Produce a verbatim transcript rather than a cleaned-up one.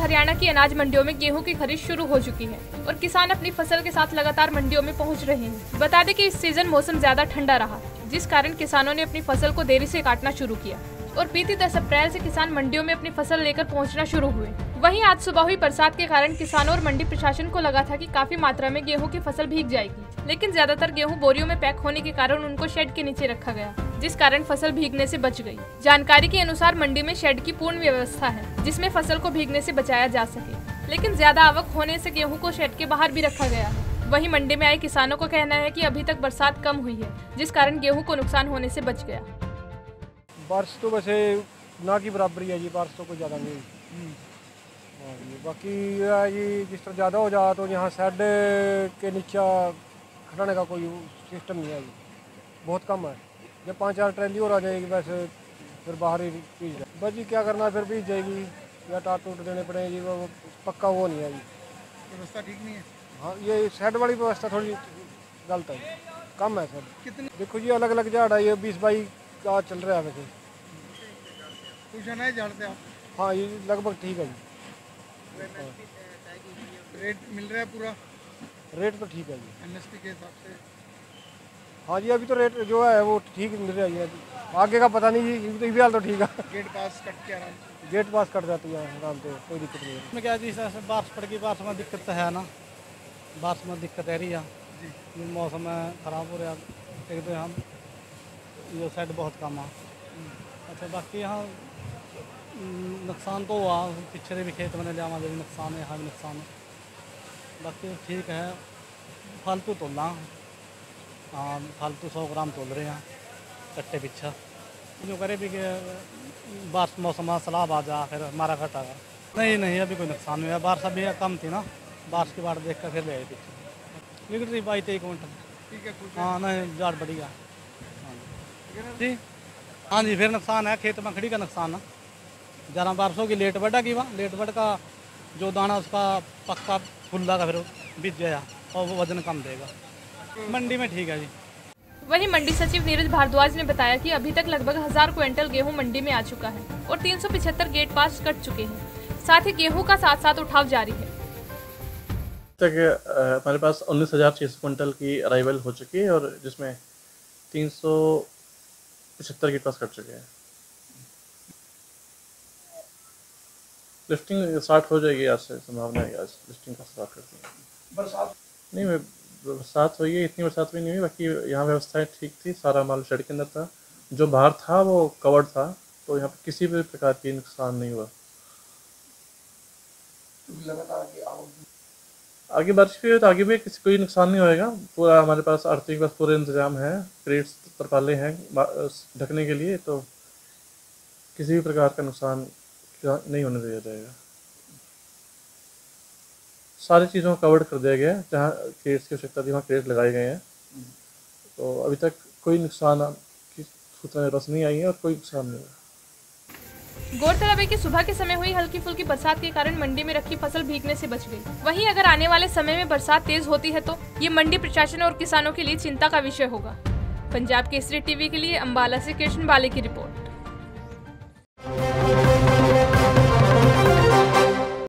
हरियाणा की अनाज मंडियों में गेहूं की खरीद शुरू हो चुकी है और किसान अपनी फसल के साथ लगातार मंडियों में पहुंच रहे हैं। बता दें कि इस सीजन मौसम ज्यादा ठंडा रहा, जिस कारण किसानों ने अपनी फसल को देरी से काटना शुरू किया और बीती दस अप्रैल से किसान मंडियों में अपनी फसल लेकर पहुंचना शुरू हुए। वहीं आज सुबह हुई बरसात के कारण किसानों और मंडी प्रशासन को लगा था कि काफी मात्रा में गेहूं की फसल भीग जाएगी, लेकिन ज्यादातर गेहूं बोरियों में पैक होने के कारण उनको शेड के नीचे रखा गया, जिस कारण फसल भीगने से बच गई। जानकारी के अनुसार मंडी में शेड की पूर्ण व्यवस्था है, जिसमें फसल को भीगने से बचाया जा सके, लेकिन ज्यादा आवक होने से गेहूं को शेड के बाहर भी रखा गया है। वहीं मंडी में आए किसानों का कहना है कि अभी तक बरसात कम हुई है, जिस कारण गेहूं को नुकसान होने से बच गया। बारिश तो वैसे ना की बराबरी है जी, बारिश तो कोई ज़्यादा नहीं। हाँ जी, बाकी ये जी जिस तरह ज़्यादा हो जाए तो यहाँ शेड के नीचे खटाने का कोई सिस्टम नहीं है जी, बहुत कम है। जब पाँच चार ट्रैली और आ जाएगी वैसे फिर बाहर ही पीस जाए। बस जी क्या करना है, फिर पीस जाएगी या टाट टूट देने पड़ेंगे जी, वो पक्का वो नहीं है जी, व्यवस्था ठीक नहीं है। हाँ ये शेड वाली व्यवस्था थोड़ी गलत है, कम है सर। कितने देखो जी अलग अलग झाड़ है, ये बीस बाई का चल रहा है वैसे कुछ है ना झाड़ते आप? हाँ ये लगभग ठीक है जी। रेट मिल रहा है पूरा? रेट तो ठीक है जी एमएसपी के हिसाब से। हाँ जी अभी तो रेट जो है वो ठीक मिल रहा है, आगे का पता नहीं जी, तो फिलहाल तो ठीक है। गेट पास कट के आराम से गेट पास कट जाती है आराम से, कोई दिक्कत नहीं है। इसमें क्या जी से बारिश पड़ गई, बारिश में दिक्कत तो है ना, बारिश में दिक्कत है रही है जी। मौसम ख़राब हो रहा है, एक तो हम ये साइड बहुत कम है। अच्छा बाकी यहाँ नुकसान तो हुआ, पिछले भी खेत में जावा भी नुकसान है, यहाँ भी नुकसान है, बाकी ठीक है। फालतू तोलना, हाँ फालतू सौ ग्राम तोल रहे हैं कट्टे पीछा, जो करे भी बारिश मौसम सलाब आ जा फिर हमारा घटा है। नहीं नहीं अभी कोई नुकसान नहीं हुआ, बारिश अभी कम थी ना, बारिश की बाढ़ देख कर फिर ले पीछे बिगड़ रही बाई तेईस क्विंटल। ठीक है कुछ हाँ नहीं जाड़ बढ़िया जी। हाँ जी फिर नुकसान है, खेत में खड़ी का नुकसान है, ज़्यादा बारिशों की लेट बढ़ा की वहाँ लेट बढ़ का जो दाना उसका पक्का फुल्ला का फिर बीत जाया और वो वजन कम देगा। मंडी में ठीक है जी। वहीं मंडी सचिव नीरज भारद्वाज ने बताया कि अभी तक लगभग हजार क्विंटल गेहूं मंडी में आ चुका है और तीन सौ पिछहत्तर गेट पास कट चुके हैं, साथ ही गेहूं का साथ साथ उठाव जारी है। तक हमारे पास उन्नीस हजार छः सौ क्विंटल की अराइवल हो चुकी है और जिसमें तीन सौ पचहत्तर गेट पास कट चुके हैं। लिफ्टिंग स्टार्ट हो जाएगी आज से, संभावना है आज लिफ्टिंग का स्टार्ट करते हैं। बरसात नहीं मैं बरसात हुई है, इतनी बरसात भी नहीं हुई, बाकी यहाँ व्यवस्थाएं ठीक थी, सारा माल शेड के अंदर था, जो बाहर था वो कवर्ड था, तो यहाँ पे किसी भी प्रकार की नुकसान नहीं हुआ। लगातार आगे बारिश भी हो तो आगे भी किसी कोई नुकसान नहीं होएगा, पूरा हमारे पास आर्थिक बस पूरे इंतजाम है, क्रेट्स तरपाले हैं ढकने के लिए, तो किसी भी प्रकार का नुकसान नहीं होने दिया जाएगा। सारी चीज़ों को कवर्ड कर दिया गया है, जहाँ क्रेट्स की आवश्यकता थी वहाँ क्रेट लगाए गए हैं, तो अभी तक कोई नुकसान की सूचना मेरे पास नहीं आई है और कोई नुकसान नहीं हुआ। गौरतलब है कि सुबह के समय हुई हल्की फुल्की बरसात के कारण मंडी में रखी फसल भीगने से बच गई। वहीं अगर आने वाले समय में बरसात तेज होती है तो ये मंडी प्रशासन और किसानों के लिए चिंता का विषय होगा। पंजाब केसरी टीवी के लिए अम्बाला से कृष्ण बाले की रिपोर्ट।